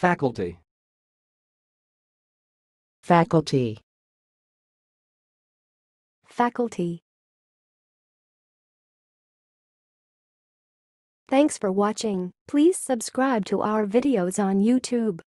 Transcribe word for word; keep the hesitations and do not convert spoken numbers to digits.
Faculty. Faculty. Faculty. Thanks for watching. Please subscribe to our videos on YouTube.